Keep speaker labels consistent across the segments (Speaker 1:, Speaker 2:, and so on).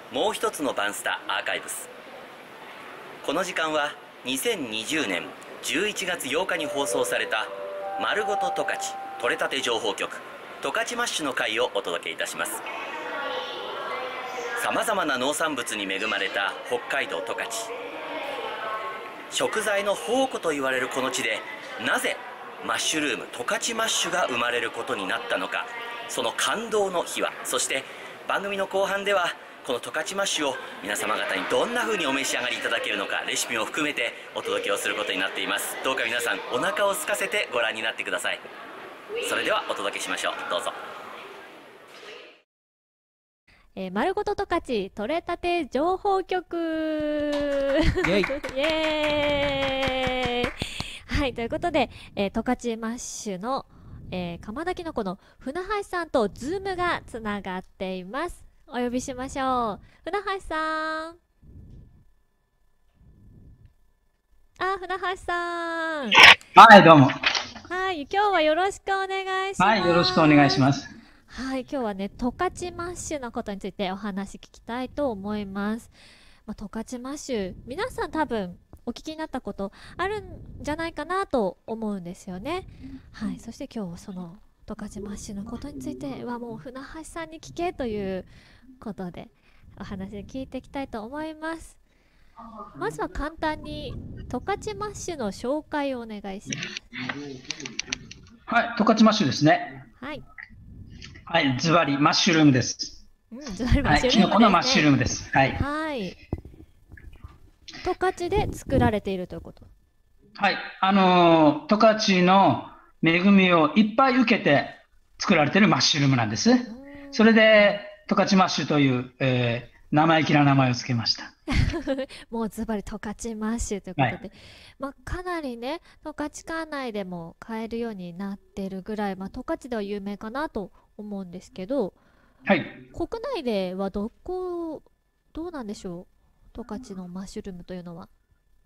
Speaker 1: もう一つのバンスタアーカイブス。この時間は2020年11月8日に放送された丸ごと十勝取れたて情報局十勝マッシュの会をお届けいたします。さまざまな農産物に恵まれた北海道十勝、食材の宝庫と言われるこの地で、なぜマッシュルーム十勝マッシュが生まれることになったのか、その感動の秘話、そして番組の後半ではこの十勝マッシュを皆様方にどんな風にお召し上がりいただけるのか、レシピも含めてお届けをすることになっています。どうか皆さんお腹を空かせてご覧になってください。それではお届けしましょう。どうぞ。
Speaker 2: 丸ごと十勝取れたて情報局イエイイエーイはい、ということで、十勝マッシュの、鎌田きのこの船橋さんとズームがつながっています。お呼びしましょう。船橋さん。船橋さん。
Speaker 3: はい、どうも。
Speaker 2: はい、今日はよろしくお願いします。
Speaker 3: はい、よろしくお願いします。
Speaker 2: はい、今日はね、十勝マッシュのことについてお話聞きたいと思います。十勝マッシュ、皆さん多分お聞きになったことあるんじゃないかなと思うんですよね。はい、そして今日はその十勝マッシュのことについてはもう船橋さんに聞けということでお話聞いていきたいと思います。まずは簡単に十勝マッシュの紹介をお願いします。
Speaker 3: はい、十勝マッシュですね。
Speaker 2: はい。
Speaker 3: はい、ズバリマッシュルームです。
Speaker 2: ズバリマッシュルームですね。
Speaker 3: キノコのマッシュルームです。はい。
Speaker 2: はい。十勝で作られているということ。
Speaker 3: はい、十勝の恵みをいっぱい受けて作られているマッシュルームなんです。それで十勝マッシュという、生意気な名前をつけました。
Speaker 2: もうズバリ十勝マッシュということで、はい、かなりね、十勝管内でも買えるようになっているぐらい、十勝では有名かなと思うんですけど、
Speaker 3: はい、
Speaker 2: 国内ではどうなんでしょう、十勝のマッシュルームというのは。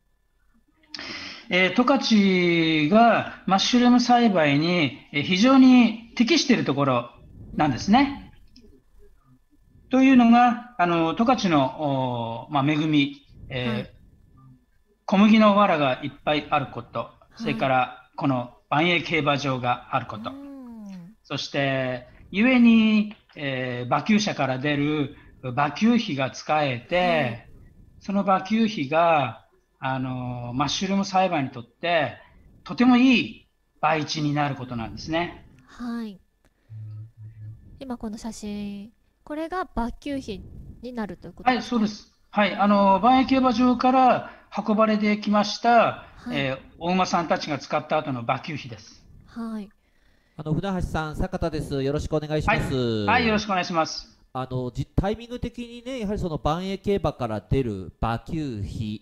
Speaker 3: 十勝がマッシュルーム栽培に非常に適しているところなんですね。というのが、十勝の、恵み、小麦の藁がいっぱいあること、それからこの万栄競馬場があること、そして故に、馬厩舎から出る馬厩費が使えて、その馬厩費がマッシュルーム栽培にとってとてもいい培地になることなんですね。
Speaker 2: はい。今この写真、これが馬厩費になるということですか？
Speaker 3: はい、そうです。はい、万栄競馬場から運ばれてきました、お馬さんたちが使った後の馬厩費です。
Speaker 2: はい。
Speaker 4: 船橋さん、坂田です。よろしくお願いします。
Speaker 3: はい、よろしくお願いします。
Speaker 4: タイミング的にね、やはりその万栄競馬から出る馬厩費、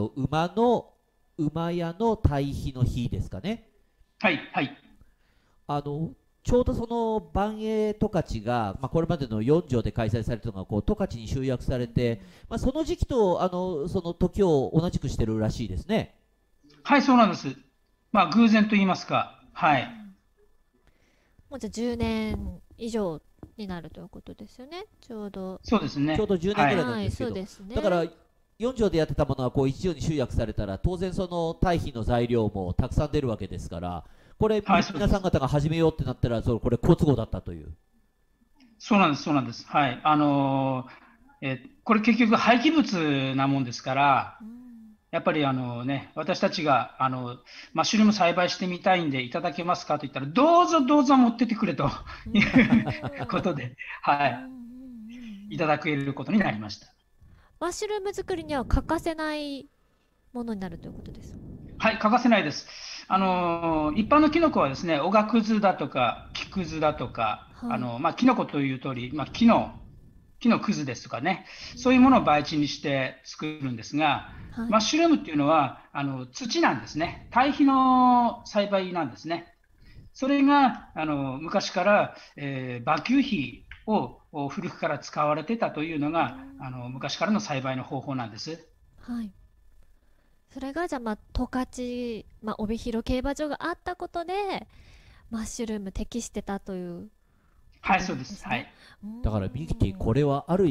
Speaker 4: 馬屋の堆肥の費ですかね。
Speaker 3: はい、はい。
Speaker 4: ちょうどその万栄十勝が、これまでの4条で開催されたのが十勝に集約されて、その時期とその時を同じくしてるらしいですね。
Speaker 3: はい、そうなんです。偶然と言いますか。はい。
Speaker 2: もうじゃあ10年以上になるということですよね。ちょうど。
Speaker 3: そうですね。
Speaker 4: ちょうど10年ぐらいなんですけど、だから4条でやってたものはこう1条に集約されたら、当然その堆肥の材料もたくさん出るわけですから、これ、皆さん方が始めようってなったら、これ好都合だったという。
Speaker 3: そうなんです、そうなんです。はい。これ結局廃棄物なもんですから、やっぱり私たちがマッシュルーム栽培してみたいんでいただけますかと言ったら、どうぞどうぞ持ってってくれということで、はい、いただけることになりました。
Speaker 2: マッシュルーム作りには欠かせないものになるということですか？はい、
Speaker 3: 欠かせないです。一般のキノコはですね、おがくずだとか木くずだとか、キノコという通り、木のくずですとかね、そういうものを培地にして作るんですが、マッシュルームっていうのは土なんですね。堆肥の栽培なんですね。それが昔から、馬厩費を古くから使われてたというのが昔からの栽培の方法なんです。
Speaker 2: はい。それがじゃあ十勝、帯広競馬場があったことでマッシュルーム適してたという、
Speaker 3: はい、そうです。はい。
Speaker 4: だからミキティ、これはある意味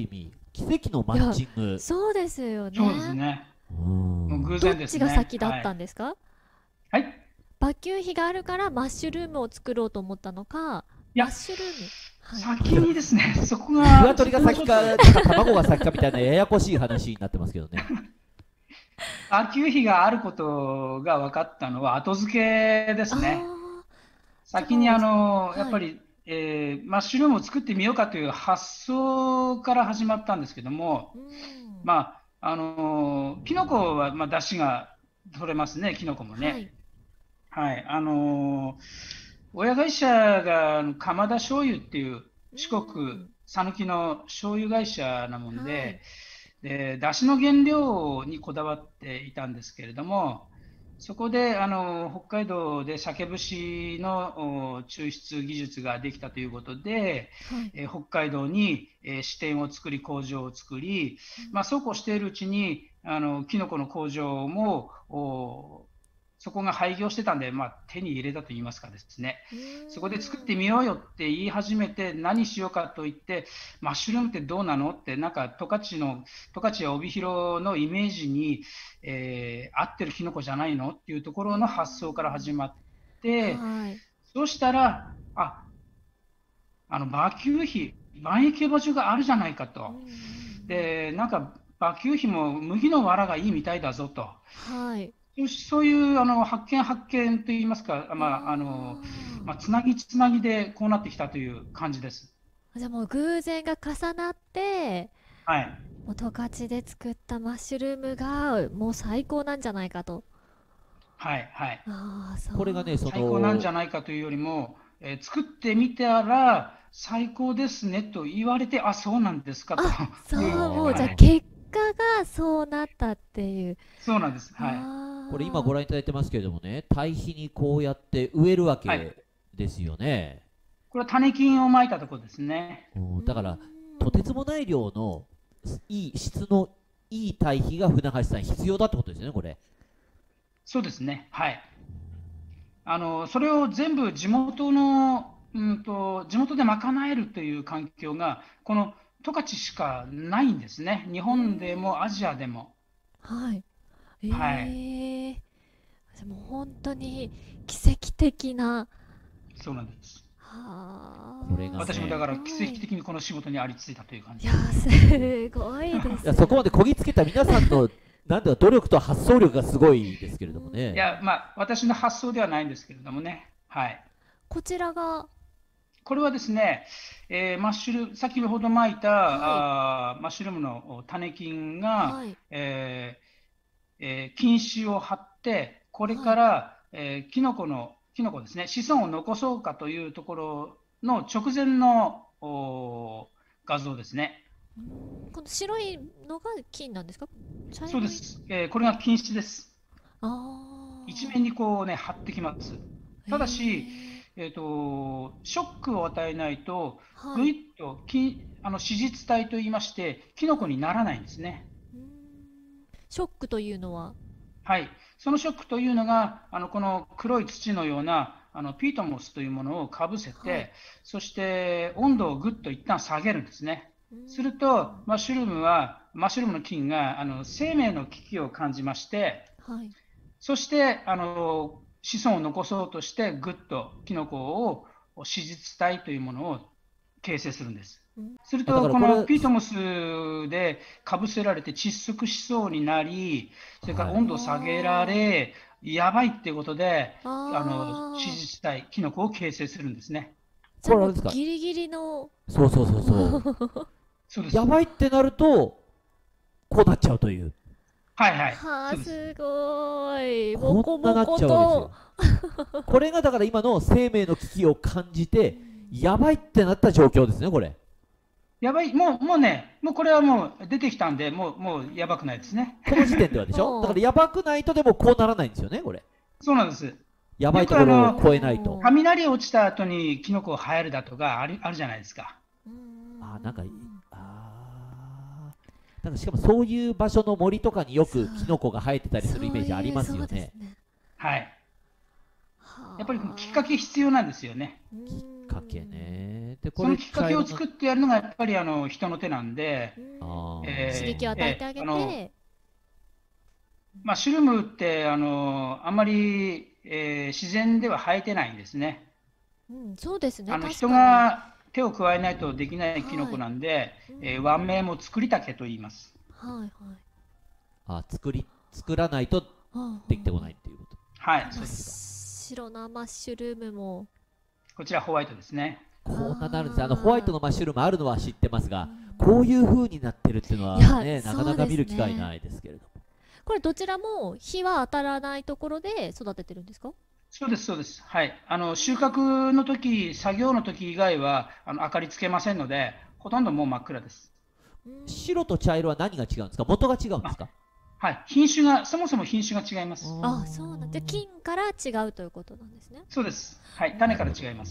Speaker 4: 奇跡のマッチング。
Speaker 2: そうですよね。
Speaker 3: そうですね。もう偶
Speaker 2: どっ
Speaker 3: 然ですね。
Speaker 2: ちが先だったんですか？
Speaker 3: はい。
Speaker 2: 馬球比があるからマッシュルームを作ろうと思ったのか、
Speaker 3: いや
Speaker 2: マッシュルーム。はい。
Speaker 3: 先にですね、そこが、
Speaker 4: 鶏が先か、なんか卵が先かみたいなややこしい話になってますけどね。
Speaker 3: 馬球比があることが分かったのは後付けですね。
Speaker 2: ああ、
Speaker 3: 先にやっ
Speaker 2: はい。
Speaker 3: ぱり、マッシュルームを作ってみようかという発想から始まったんですけども、
Speaker 2: うん。
Speaker 3: キノコは、出汁が取れますね、キノコもね。
Speaker 2: はい。
Speaker 3: はい。親会社が鎌田醤油っていう
Speaker 2: う
Speaker 3: 四国、
Speaker 2: ん。
Speaker 3: 讃岐の醤油会社なもん
Speaker 2: はい。
Speaker 3: で、出汁の原料にこだわっていたんですけれども、そこで北海道で鮭節の抽出技術ができたということで、
Speaker 2: はい。
Speaker 3: 北海道に、支店を作り、工場を作り、
Speaker 2: うん。
Speaker 3: そうこうしているうちに、キノコの工場もそこが廃業してたんで、手に入れたといいますかですね、
Speaker 2: う
Speaker 3: そこで作っ
Speaker 2: ーん。
Speaker 3: てみようよって言い始めて、何しようかと言って、マッシュルームってどうなのって、なんか十勝や帯広のイメージに、合ってるキノコじゃないのっていうとこ
Speaker 2: うー
Speaker 3: ろの発想から始
Speaker 2: ん。
Speaker 3: まって、
Speaker 2: はい。
Speaker 3: そうしたら、馬球比、万益競馬場があるじゃないかと。
Speaker 2: うんうんうん。
Speaker 3: で、なんか馬球比も麦の藁がいいみたいだぞと。
Speaker 2: はい。
Speaker 3: そういう発見といいますか、つなぎつなぎでこうなってきたという感じです。
Speaker 2: じゃあもう偶然が重なって、
Speaker 3: はい。
Speaker 2: もう十勝で作ったマッシュルームがもう最高なんじゃないかと。
Speaker 3: はい。はい。
Speaker 2: ああ、そう。
Speaker 4: これがね、
Speaker 3: 最高なんじゃないかというよりも、作ってみたら最高ですねと言われて、そうなんですかと
Speaker 2: あ、そ
Speaker 3: いう、
Speaker 2: う、もうじゃあ
Speaker 3: はい。
Speaker 2: 結果がそうなったっていう。
Speaker 3: そうなんです。はい。
Speaker 4: これ今
Speaker 2: あ
Speaker 4: ご覧いただいてますけれどもね、堆肥にこうやって植えるわ
Speaker 3: はい。
Speaker 4: けですよね。
Speaker 3: これは種菌をまいたところですね。
Speaker 2: あ、う
Speaker 4: だから、
Speaker 2: ー
Speaker 4: とてつ
Speaker 2: ん。
Speaker 4: もない量の質のいい堆肥が船橋さん必要だってことですよね、これ。
Speaker 3: そうですね。はい。それを全部地元の、地元で賄えるという環境が、この十勝しかないんですね。日
Speaker 2: うー
Speaker 3: 本でもアジア
Speaker 2: ん。
Speaker 3: でも。
Speaker 2: はい。
Speaker 3: はい。
Speaker 2: ええ、じゃあもう本当に奇跡的な。
Speaker 3: そうなんです。
Speaker 4: これ
Speaker 2: はあ、す
Speaker 3: 私もだ
Speaker 4: がね、
Speaker 3: から奇跡
Speaker 2: ごい。
Speaker 3: 的にこの仕事にありついたという感
Speaker 2: いや
Speaker 3: じです。
Speaker 2: ー、すごいで
Speaker 4: いや
Speaker 2: すよ
Speaker 4: そこまでこぎつけた皆さん
Speaker 2: ね。
Speaker 4: のなんだろう努力と発想力がすごいですけれ
Speaker 2: う
Speaker 4: どもね。
Speaker 3: いや、
Speaker 2: ん。
Speaker 3: 私の発想ではないんですけれどもね。はい。
Speaker 2: こちらが、
Speaker 3: これはですね、マッシュルーム、先ほどまい
Speaker 2: はい、
Speaker 3: たマッシュルームの種菌が、
Speaker 2: はい、
Speaker 3: 菌糸を張って、これ
Speaker 2: はい。
Speaker 3: から、キノコですね、子孫を残そうかというところの直前の画像ですね。
Speaker 2: うーん、この白いのが金なんですか？茶色い。
Speaker 3: そうです。これが菌糸です。一
Speaker 2: あ
Speaker 3: 面にこうね、張ってきます。
Speaker 2: あ、
Speaker 3: ただし、
Speaker 2: ええ、
Speaker 3: ショックを与えないと、
Speaker 2: はい。
Speaker 3: ぐいっと子実体といいまして、キノコ
Speaker 2: はい。
Speaker 3: にならないんですね。
Speaker 2: うーん。ショックというのは、
Speaker 3: はい。そのショックというのが、この黒い土のような、ピートモスというものをかぶせ
Speaker 2: はい。
Speaker 3: て、そして温度をぐっと一旦下げるんですね。
Speaker 2: うー
Speaker 3: すると、
Speaker 2: ん。
Speaker 3: マッシュルームの菌が、生命の危機を感じまして、
Speaker 2: はい。
Speaker 3: そして、子孫を残そうとして、ぐっとキノコを、子実体というものを形成するんです。
Speaker 2: うん。
Speaker 3: する
Speaker 4: だか
Speaker 3: と、この
Speaker 4: らこれ、
Speaker 3: ピートモスでかぶせられて窒息しそうになり、それから
Speaker 4: はい。
Speaker 3: 温度を下げら
Speaker 2: あ
Speaker 3: れ、やばいっていうことで、
Speaker 2: あ、
Speaker 3: 子
Speaker 2: ああ。
Speaker 3: 実体、キノコを形成するんですね。
Speaker 2: じゃあもう
Speaker 4: これあれですか。
Speaker 2: ギリギリの。
Speaker 4: そうそうそうそう。
Speaker 3: そうです。
Speaker 4: やばいってなると、こうなっちゃうという。
Speaker 3: はいはい。
Speaker 2: はあ、
Speaker 3: そうです。
Speaker 2: すごい。も
Speaker 4: こ
Speaker 2: こも
Speaker 4: んななっちゃうわけですよ。
Speaker 2: こと。
Speaker 4: これがだから今の生命の危機を感じ
Speaker 2: う
Speaker 4: て、
Speaker 2: ん。
Speaker 4: やばいってなった状況ですね、これ。
Speaker 3: やばい、もうね、もうこれはもう出てきたんで、もうやばくないですね。
Speaker 4: この時点ではでしょ。だから
Speaker 2: も
Speaker 4: やばくないとでもこうならないんですよね、これ。
Speaker 3: そうなんです。
Speaker 4: やばい
Speaker 3: よく
Speaker 4: ところを超えないと。
Speaker 3: 雷落ちた後にキノコ生えるだとかあるじゃないですか。
Speaker 2: う、うんうんうん
Speaker 4: あー、なんか、
Speaker 2: うん。
Speaker 4: なんかしかもそういう場所の森とかによ
Speaker 2: そう、
Speaker 4: くキノコが生えてたりするイメージあります
Speaker 2: そうです
Speaker 4: よね。
Speaker 2: ね。
Speaker 3: はい。やっぱりきっか
Speaker 2: はあ。
Speaker 3: け必要なんですよね。
Speaker 2: う
Speaker 4: きっかけ
Speaker 2: ん。
Speaker 4: ね。 で、
Speaker 3: そのきっかけを作ってやるのがやっぱり人の手なんで、
Speaker 2: 刺激を与えてあげて、
Speaker 3: マッシュルームってあんまり、自然では生えてないんですね。
Speaker 2: そうですね。
Speaker 3: 人が手を加えないとできないキノコなんで、和名も作りたけと言います。
Speaker 4: 作らないとできてこないっていうこと。
Speaker 3: はい、そうです
Speaker 2: か。白なマッシュルームも。
Speaker 3: こちらホワイトですね。
Speaker 4: こんななるんです。ホワイトのマッシュルームあるのは知ってますが、こういう風になってるっていうのはね、なかなか見る機会ないですけれども。
Speaker 2: これどちらも日は当たらないところで育ててるんですか？
Speaker 3: そうです、そうです。はい。収穫の時、作業の時以外は明かりつけませんので、ほとんどもう真っ暗です。
Speaker 4: 白と茶色は何が違うんですか？元が違うんですか？
Speaker 3: はい。そもそも品種が違います。
Speaker 2: そうなんで、菌から違うということなんですね。
Speaker 3: そうです。はい。種から違います。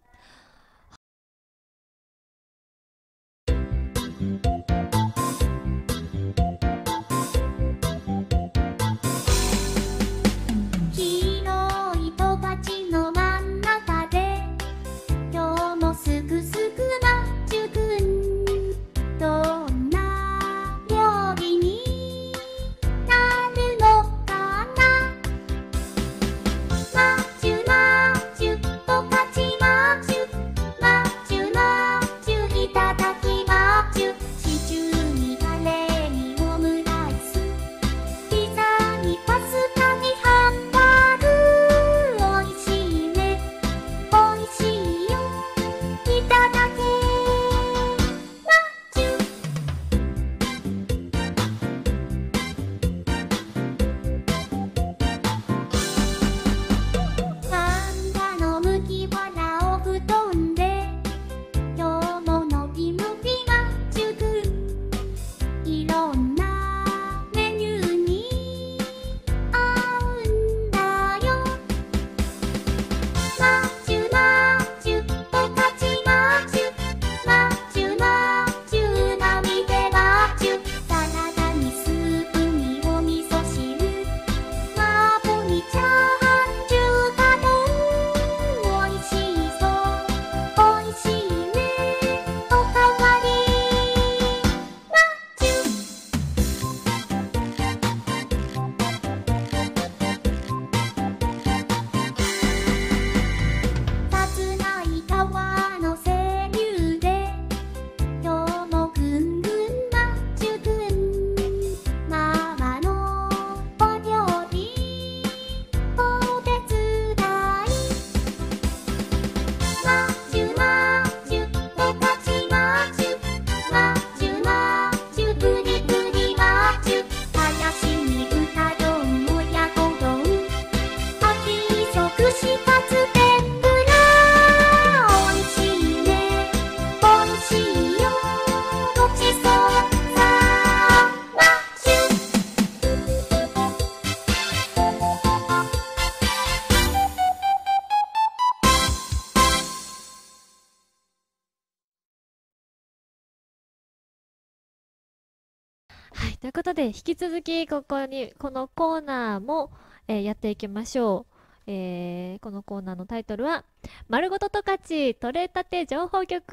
Speaker 2: ということで、引き続きこのコーナーも、やっていきましょう。このコーナーのタイトルは、丸ごと十勝取れたて情報局。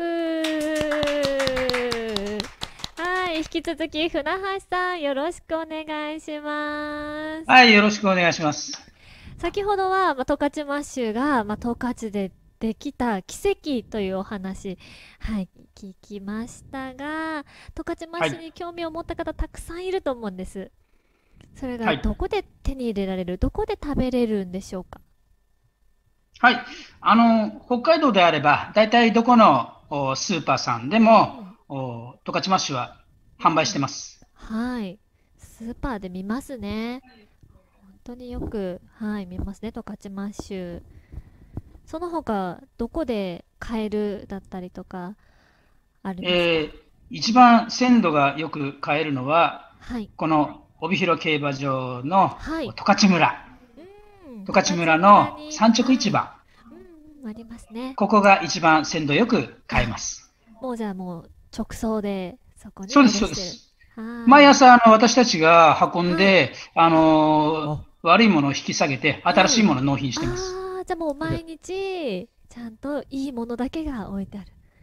Speaker 2: はい、引き続き船橋さん、よろしくお願いします。
Speaker 3: はい、よろしくお願いします。
Speaker 2: 先ほどは、十勝マッシュが、十勝でできた奇跡というお話、はい、聞きましたが、十勝マッシュに興味を持った方、たくさんいると思うんです。それがどこで手に入れられる、どこで食べれるんでしょうか？
Speaker 3: はい、北海道であれば、大体どこのスーパーさんでも、十勝マッシュは販売してます。
Speaker 2: はい、スーパーで見ますね。本当によく、はい、見ますね、十勝マッシュ。その他、どこで買えるだったりとか、あるんですか？
Speaker 3: 一番鮮度がよく買えるのは、
Speaker 2: はい、
Speaker 3: この帯広競馬場の
Speaker 2: はい
Speaker 3: 十勝村、十勝村の産直市場、
Speaker 2: ありますね。
Speaker 3: ここが一番鮮度よく買えます。
Speaker 2: もうじゃあもう直送でそこに
Speaker 3: そうです、そうです。毎朝私たちが運んで、悪いものを引き下げて、新しいものを納品してます。
Speaker 2: じゃあもう毎日、ちゃんといいものだけが置いてある。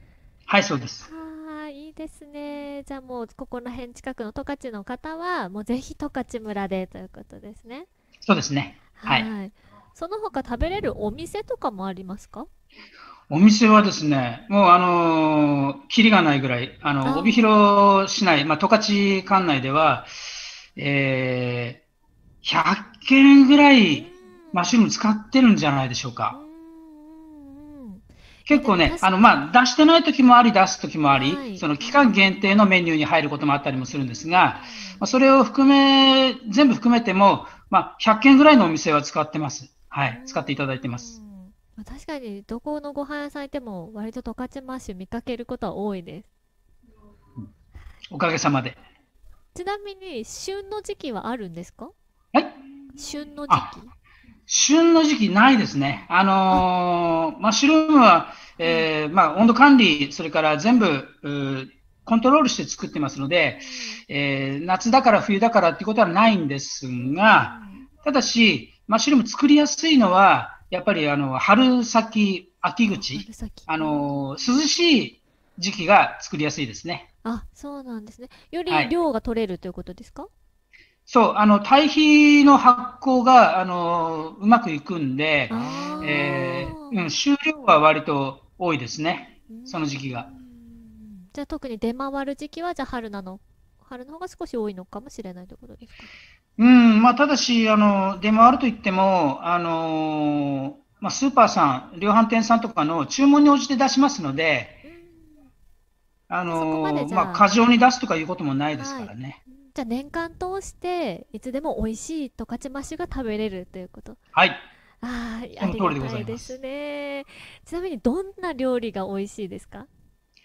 Speaker 3: はい、そうです。
Speaker 2: ああ、いいですね。じゃあもう、ここら辺近くの十勝の方は、もうぜひ十勝村でということですね。
Speaker 3: そうですね。はい。
Speaker 2: はい。その他食べれるお店とかもありますか？
Speaker 3: お店はですね、もうキリがないぐらい、帯
Speaker 2: あ
Speaker 3: 広市内、まあ、十勝管内では、100件ぐら
Speaker 2: あー、うー
Speaker 3: いマッシュルー
Speaker 2: ん、
Speaker 3: ム使ってるんじゃないでしょう
Speaker 2: うーん、
Speaker 3: か。
Speaker 2: うん。いや、でも
Speaker 3: 結構ね、
Speaker 2: 確かに、
Speaker 3: 出してない時もあり、出す時もあり、
Speaker 2: はい。
Speaker 3: その
Speaker 2: う
Speaker 3: 期間限
Speaker 2: ん、
Speaker 3: 定のメニューに入ることもあったりもするんですが、
Speaker 2: うん、
Speaker 3: それを全部含めても、100件ぐらいのお店は使ってます。は
Speaker 2: う
Speaker 3: い、使っていただいてます。
Speaker 2: ん。まあ確かに、どこのご飯屋さん行っても、割と十勝マッシュ見かけることは多いです。
Speaker 3: おかげさまで。
Speaker 2: ちなみに、旬の時期はあるんですか？
Speaker 3: はい。
Speaker 2: 旬の時
Speaker 3: あ、
Speaker 2: 期。
Speaker 3: 旬の時期ないですね。
Speaker 2: あ、
Speaker 3: マッシュルームは、
Speaker 2: はい。
Speaker 3: 温度管理、それから全部、コントロールして作ってますので、
Speaker 2: うん、
Speaker 3: 夏だから冬だからっていうことはないんです
Speaker 2: う
Speaker 3: が、
Speaker 2: ん。
Speaker 3: ただし、マッシュルーム作りやすいのは、やっぱり春先、秋
Speaker 2: あ、
Speaker 3: 口、
Speaker 2: 春先。
Speaker 3: 涼しい時期が作りやすいですね。
Speaker 2: あ、そうなんですね。より
Speaker 3: はい。
Speaker 2: 量が取れるということですか？
Speaker 3: そう、堆肥の発酵が、うまくいくんで、
Speaker 2: ああ
Speaker 3: 収量は割と多いですね。
Speaker 2: ー、うー
Speaker 3: その時期が。
Speaker 2: ん。じゃあ特に出回る時期は、じゃあ春の方が少し多いのかもしれないということですかね。
Speaker 3: うん、ただし、出回るといっても、スーパーさん、量販店さんとかの注文に応じて出しますので、
Speaker 2: うーん。じゃあそこまでじゃあ、
Speaker 3: 過剰に出すとかいうこともないです
Speaker 2: はい。
Speaker 3: からね。
Speaker 2: じゃあ年間通していつでも美味しい十勝マッシュが食べれるということ。
Speaker 3: はい。
Speaker 2: ああ、ありが
Speaker 3: その通りでご
Speaker 2: たいです
Speaker 3: ざいます。
Speaker 2: ね。ちなみにどんな料理が美味しいですか？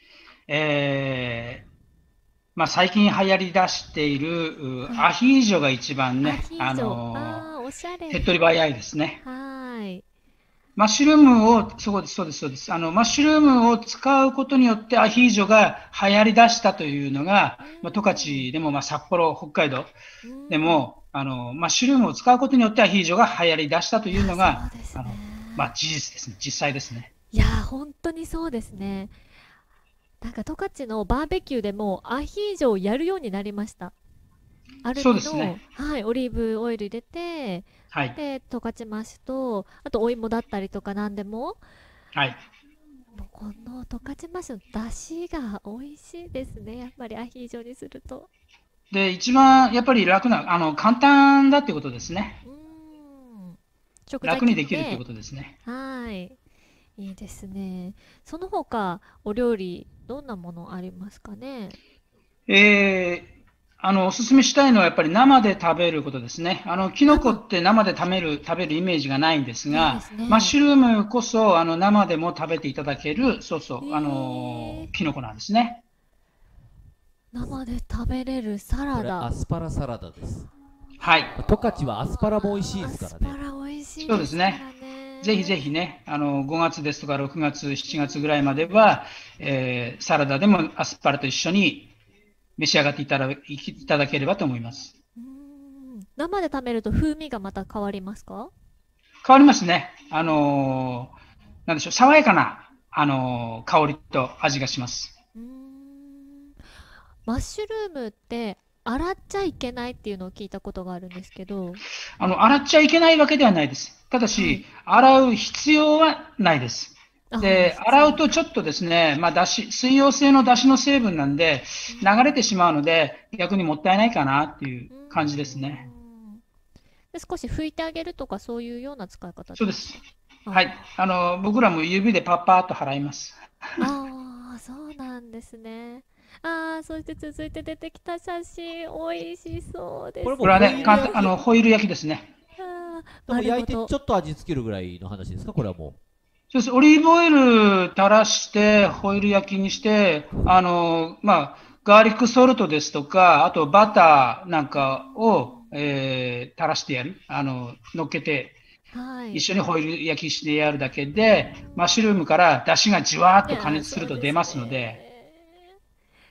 Speaker 3: え最近流行り出している
Speaker 2: はい。
Speaker 3: アヒージョが一番
Speaker 2: ア
Speaker 3: ね、
Speaker 2: ヒージョ。ああ、おしゃれ。
Speaker 3: 手っ取り早いですね。
Speaker 2: はーい。
Speaker 3: マッシュルームを、そうです、そうです、そうです。マッシュルームを使うことによってアヒージョが流行り出したというのが、
Speaker 2: う
Speaker 3: 十
Speaker 2: ーん。
Speaker 3: 勝でも、札幌、北海道
Speaker 2: うーん。
Speaker 3: でも、マッシュルームを使うことによってアヒージョが流行り出したと
Speaker 2: いや、
Speaker 3: いうのが、
Speaker 2: そうですね。
Speaker 3: 事実ですね。実際ですね。
Speaker 2: いや、本当にそうですね。なんか十勝のバーベキューでもアヒージョをやるようになりました。アル
Speaker 3: そうですね。
Speaker 2: ミの、はい、オリーブオイル入れて、
Speaker 3: はい。
Speaker 2: で、十勝マッシュと、あとお芋だったりとかなんでも、
Speaker 3: はい。
Speaker 2: もうこの十勝マッシュの出汁が美味しいですね。やっぱりアヒージョにすると。
Speaker 3: で、一番やっぱり楽な、簡単だっていうことですね。
Speaker 2: うーん。食材
Speaker 3: 楽に
Speaker 2: 切って、
Speaker 3: できるっていうことですね。
Speaker 2: はい。いいですね。その他、お料理、どんなものありますかね？
Speaker 3: えおすすめしたいのはやっぱり生で食べることですね。キノコ
Speaker 2: 生。
Speaker 3: って生で食べるイメージがないんです
Speaker 2: ないで
Speaker 3: が、
Speaker 2: すね。
Speaker 3: マッシュルームこそ、生でも食べていただける、そうそう、
Speaker 2: へえ。
Speaker 3: キノコなんですね。
Speaker 2: 生で食べれるサ
Speaker 4: これ
Speaker 2: ラダ。
Speaker 4: アスパラサラダです。
Speaker 3: はい。
Speaker 4: 十勝はアスパラも美味しいで
Speaker 2: ア
Speaker 4: すからね。
Speaker 2: スパラ美味しい
Speaker 3: そう
Speaker 2: ですか
Speaker 3: ですね。
Speaker 2: ら
Speaker 3: ぜひぜ
Speaker 2: ね。
Speaker 3: ひね、5月ですとか6月、7月ぐらいまでは、サラダでもアスパラと一緒に召し上がっていただければと思います。
Speaker 2: うーん。生で食べると風味がまた変わりますか？
Speaker 3: 変わりますね。なんでしょう、爽やかな、香りと味がします。
Speaker 2: うーん。マッシュルームって洗っちゃいけないっていうのを聞いたことがあるんですけど。
Speaker 3: 洗っちゃいけないわけではないです。ただし、
Speaker 2: はい。
Speaker 3: 洗う必要はないです。
Speaker 2: ああ、
Speaker 3: で、
Speaker 2: 必要ない。
Speaker 3: 洗うとちょっとですね、水溶性の出汁の成分なんで、
Speaker 2: うー
Speaker 3: 流れてし
Speaker 2: ん。
Speaker 3: まうので、逆にもったいないかなっていう
Speaker 2: うー
Speaker 3: 感じですね。
Speaker 2: ん。で、少し拭いてあげるとかそういうような使い方ですか？
Speaker 3: そうです。はい。
Speaker 2: あ
Speaker 3: 僕らも指でパッパーっと払います。
Speaker 2: ああ、そうなんですね。ああ、そして続いて出てきた写真、美味しそうで
Speaker 4: これ
Speaker 2: す
Speaker 4: もうホイ
Speaker 3: これはね、
Speaker 4: ール焼き、
Speaker 3: ホイル焼きですね。
Speaker 2: ああ、
Speaker 4: でも焼いてち
Speaker 2: 丸ごと。
Speaker 4: ょっと味付けるぐらいの話ですか、これはも
Speaker 3: そうです。オリーブオイル垂らして、ホイル焼きにして、ガーリックソルトですとか、あとバターなん
Speaker 2: うー
Speaker 3: かを、
Speaker 2: ん。
Speaker 3: 垂らしてやる。乗っけて、
Speaker 2: はい。
Speaker 3: 一緒にホイル焼きしてやるだけで、マッシュルームから出汁がじわーっと加
Speaker 2: いやー、
Speaker 3: 熱する
Speaker 2: そうです
Speaker 3: と出ますので、
Speaker 2: ね。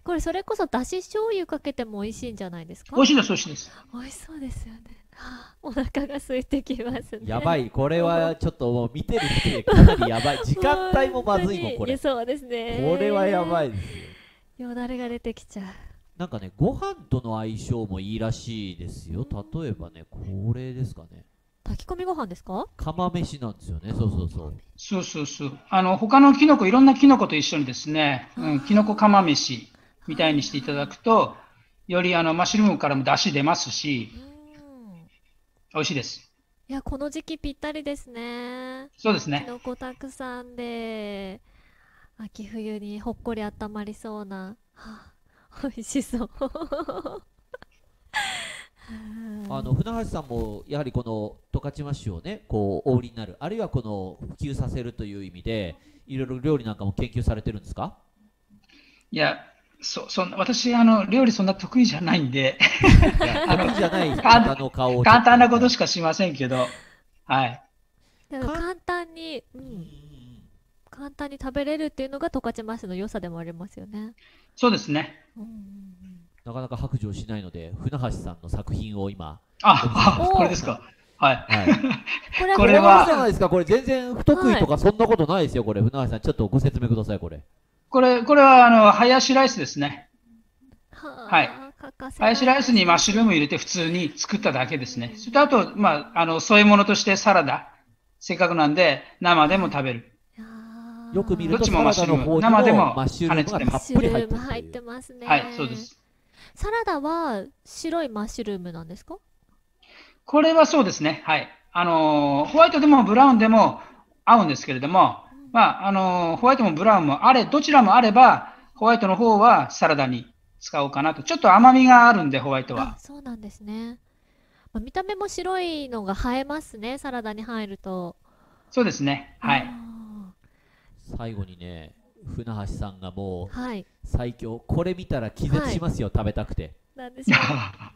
Speaker 2: これそれこそだし醤油かけても美味しいんじゃないですか？
Speaker 3: 美味しいです、美味しいです。
Speaker 2: 美味しそうですよね。はあ、お腹が空いてきますね。
Speaker 4: やばい、これはちょっともう見てる人でかなりやばい。時間帯もまずいもん、これ。
Speaker 2: そうですね。
Speaker 4: これはやばいですよ。
Speaker 2: よだれが出てきちゃう。
Speaker 4: なんかね、ご飯との相性もいいらしいですよ。例えばね、これですかね。
Speaker 2: 炊き込みご飯ですか？
Speaker 4: 釜飯なんですよね。そうそうそう。
Speaker 3: そうそうそう。他のキノコ、いろんなキノコと一緒にですね、キノコ釜飯みたいにしていただくと、よりマッシュルームからも出汁出ますし、美味しいです。
Speaker 2: いや、この時期ぴったりですね。
Speaker 3: そうですね。
Speaker 2: キノコたくさんで、秋冬にほっこり温まりそうな、美味しそう。
Speaker 4: 船橋さんもやはりこの十勝マッシュをね、こうお売りになる、あるいはこの普及させるという意味で、いろいろ料理なんかも研究されてるんですか？
Speaker 3: いや、私、料理そんな得意じゃないんで、
Speaker 4: 得意じゃない方の顔を
Speaker 3: 簡単なことしかしませんけど、はい。
Speaker 2: でも簡単に食べれるっていうのが十勝マッシュの良さでもありますよね。
Speaker 3: そうですね。
Speaker 4: なかなか白状しないので、船橋さんの作品を今。
Speaker 3: これですか。はい。
Speaker 4: これはじゃないですか。これ全然不得意とかそんなことないですよ。これ船橋さん、ちょっとご説明ください。これ
Speaker 3: はハヤシライスですね。はい。ハヤシライスにマッシュルーム入れて普通に作っただけですね。それとあと、添え物としてサラダ。せっかくなんで生でも食べる。
Speaker 4: よく見るとサラダの方にもマッシュルームがたっぷり入って
Speaker 2: ますね。
Speaker 3: はい、そうです。
Speaker 2: サラダは白いマッシュルームなんですか？
Speaker 3: これはそうですね。はい。ホワイトでもブラウンでも合うんですけれども、ホワイトもブラウンもどちらもあれば、ホワイトの方はサラダに使おうかなと。ちょっと甘みがあるんで、ホワイトは。
Speaker 2: そうなんですね。見た目も白いのが映えますね、サラダに入ると。
Speaker 3: そうですね。はい。
Speaker 4: 最後にね、船橋さんがもう、
Speaker 2: はい、
Speaker 4: 最強、これ見たら気絶しますよ、食べたくて。
Speaker 2: なんでしょう。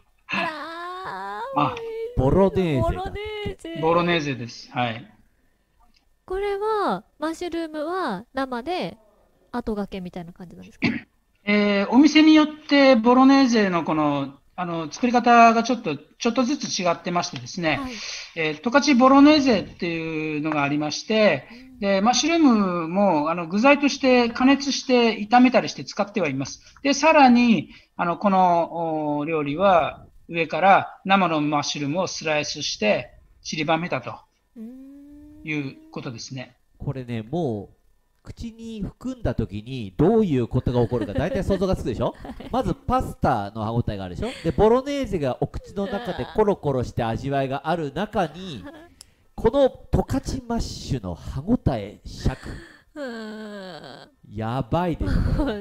Speaker 4: ボロネー
Speaker 3: ゼ。ボロネーゼです。はい。
Speaker 2: これはマッシュルームは生で後がけみたいな感じなんですか？
Speaker 3: お店によってボロネーゼのこの作り方がちょっとずつ違ってましてですね、十勝ボロネーゼっていうのがありまして、でマッシュルームも具材として加熱して炒めたりして使ってはいます。でさらにこの料理は上から生のマッシュルームをスライスして散りばめたということですね。
Speaker 4: これね、もう口に含んだ時にどういうことが起こるか大体想像がつくでしょ。まずパスタの歯ごたえがあるでしょ。でボロネーゼがお口の中でコロコロして味わいがある中にこの十勝マッシュの歯ごたえ尺やばいです。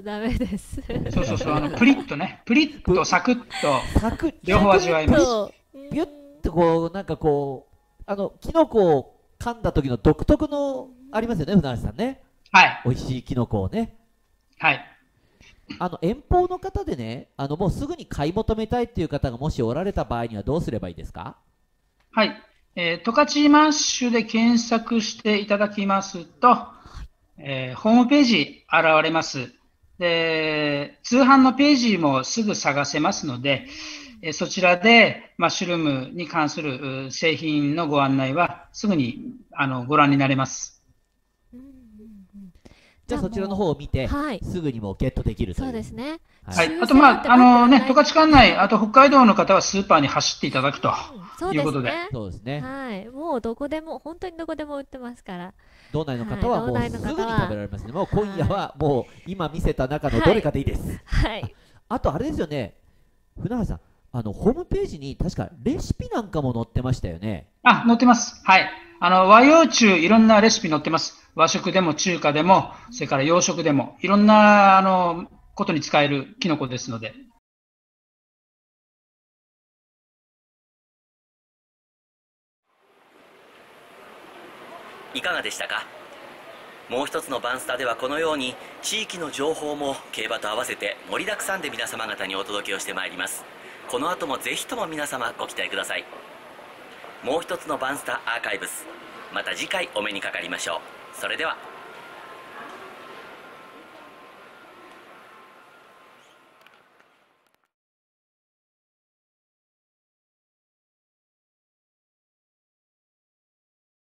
Speaker 2: ダメです。
Speaker 3: そうプリッとね、プリッとサクッと両方味わいます。
Speaker 4: ビュッとこうなんかこうキノコを噛んだ時の独特のありますよね、船橋さんね。
Speaker 3: はい。
Speaker 4: 美味しいキノコをね。
Speaker 3: はい。
Speaker 4: 遠方の方でね、もうすぐに買い求めたいっていう方がもしおられた場合にはどうすればいいですか？
Speaker 3: はい。十勝マッシュで検索していただきますと、ホームページ現れます。で、通販のページもすぐ探せますので、そちらでマッシュルームに関する製品のご案内はすぐにご覧になれます。
Speaker 4: じゃあそちらの方を見て、すぐにもゲットできるという。
Speaker 2: そうですね。
Speaker 3: はい。あと十勝管内、あと北海道の方はスーパーに走っていただくということで。
Speaker 4: そうですね。
Speaker 2: はい。もうどこでも本当にどこでも売ってますから。
Speaker 4: 道内の方はもうすぐに食べられますね。もう今夜はもう今見せた中のどれかでいいです。
Speaker 2: はい。
Speaker 4: あとあれですよね。船橋さん、ホームページに確かレシピなんかも載ってましたよね。
Speaker 3: 載ってます。はい。和洋中いろんなレシピ載ってます。和食でも中華でも、それから洋食でも、いろんなことに使えるキノコですので。
Speaker 1: いかがでしたか？もう一つのバンスタではこのように地域の情報も競馬と合わせて盛りだくさんで皆様方にお届けをしてまいります。この後もぜひとも皆様ご期待ください。もう一つのバンスタアーカイブス、また次回お目にかかりましょう。それでは。